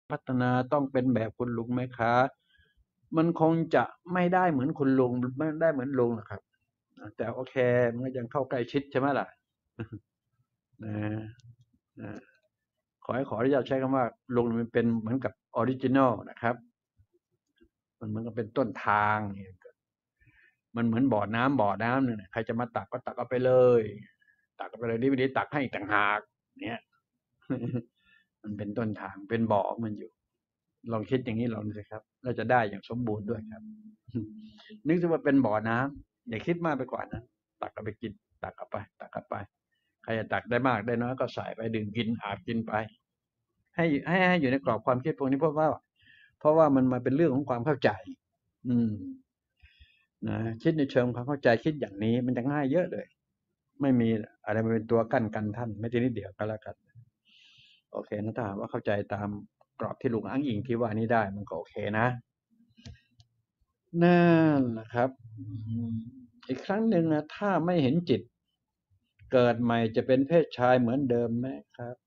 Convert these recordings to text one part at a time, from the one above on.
พัฒนาต้องเป็นแบบคุณลุงไหมคะมันคงจะไม่ได้เหมือนคุณลุงไม่ได้เหมือนลุงหรอกครับแต่โอเคมันก็ยังเข้าใกล้ชิดใช่ไหมล่ะนะนะขออนุญาตใช้คำว่าลุงมันเป็นเหมือนกับออริจินอลนะครับมันเหมือนกับเป็นต้นทางเนี่ยมันเหมือนบ่อน้ำเนี่ยใครจะมาตักก็ตักเอาไปเลยตักเอาไปเลยนี่ไม่ได้ตักให้อีกต่างหากเนี่ยมันเป็นต้นทางเป็นบ่อมันอยู่ ลองคิดอย่างนี้ลองดูสิครับเราจะได้อย่างสมบูรณ์ด้วยครับนึกถึงว่าเป็นบ่อน้ำอย่าคิดมากไปกว่านะตักเอาไปกินตักเอาไปตักเอาไปใครจะตักได้มากได้น้อยก็ใส่ไปดื่มกินอาบกินไปให้อยู่ในกรอบความคิดพวกนี้เพราะว่ามันมาเป็นเรื่องของความเข้าใจอืมนะคิดในเชิงความเข้าใจคิดอย่างนี้มันจะง่ายเยอะเลยไม่มีอะไรมาเป็นตัวกั้นกันท่านไม่ใช่นิดเดียวก็แล้วกันโอเคนะถ้าหากว่าเข้าใจตามกรอบที่ลุงอ้างอิงที่ว่านี้ได้มันก็โอเคนะ นั่นแหละครับอีกครั้งหนึ่งนะถ้าไม่เห็นจิตเกิดใหม่จะเป็นเพศชายเหมือนเดิมไหมครับ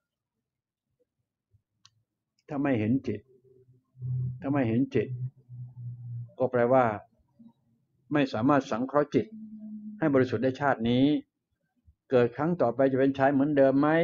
ถ้าไม่เห็นจิตถ้าไม่เห็นจิตก็แปลว่าไม่สามารถสังเคราะห์จิตให้บริสุทธิ์ได้ชาตินี้เกิดครั้งต่อไปจะเป็นชายเหมือนเดิมไหม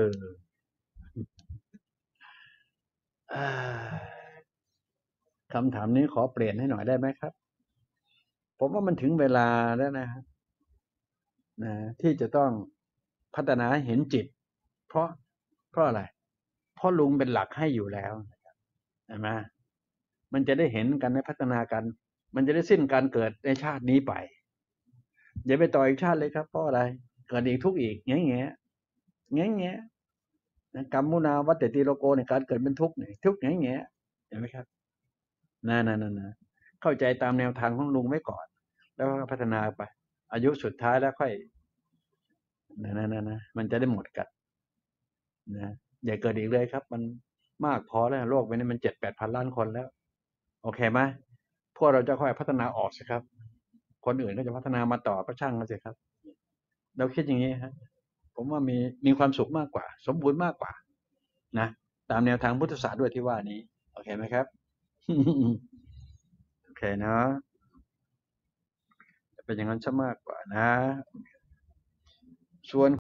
อ่าคำถามนี้ขอเปลี่ยนให้หน่อยได้ไหมครับผมว่ามันถึงเวลาแล้วนะที่จะต้องพัฒนาให้เห็นจิตเพราะเพราะอะไรเพราะลุงเป็นหลักให้อยู่แล้วใช่ไหมมันจะได้เห็นกันในพัฒนากันมันจะได้สิ้นการเกิดในชาตินี้ไปอย่าไปต่ออีกชาติเลยครับเพราะอะไรเกิดอีกทุกข์อีกแง่แง่แง่แง่กรรมมุนาวัตติโลโกในการเกิดเป็นทุกข์เนี่ยทุกข์แง่แง่เห็นไหมครับนั่นเข้าใจตามแนวทางของลุงไว้ก่อนแล้วก็พัฒนาไปอายุสุดท้ายแล้วค่อยนะมันจะได้หมดกันนะอย่าเกิดอีกเลยครับมันมากพอแล้วโลกใบนี้มัน7-8 พันล้านคนแล้วโอเคไหมพวกเราจะค่อยพัฒนาออกสิครับคนอื่นก็จะพัฒนามาต่อก็ช่างกันสิครับเราคิดอย่างนี้ฮะผมว่ามีความสุขมากกว่าสมบูรณ์มากกว่านะตามแนวทางพุทธศาสตร์ด้วยที่ว่านี้โอเคไหมครับโอเคเนาะจะเป็นอย่างนั้นซะมากกว่านะส่วน